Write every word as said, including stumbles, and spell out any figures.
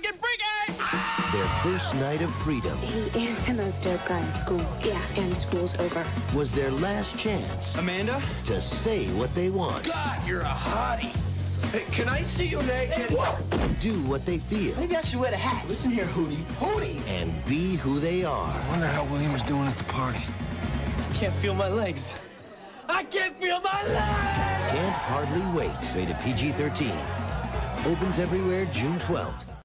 get freaky! Their first night of freedom. He is the most dope guy in school. Yeah, and school's over. Was their last chance. Amanda? To say what they want. God, you're a hottie. Hey, can I see you naked? Hey, do what they feel. maybe I should wear the hat. Listen here, Hootie. Hootie! And be who they are. I wonder how William was doing at the party. I can't feel my legs. I can't feel my legs! Can't hardly wait. Rated P G thirteen. Opens everywhere June twelfth.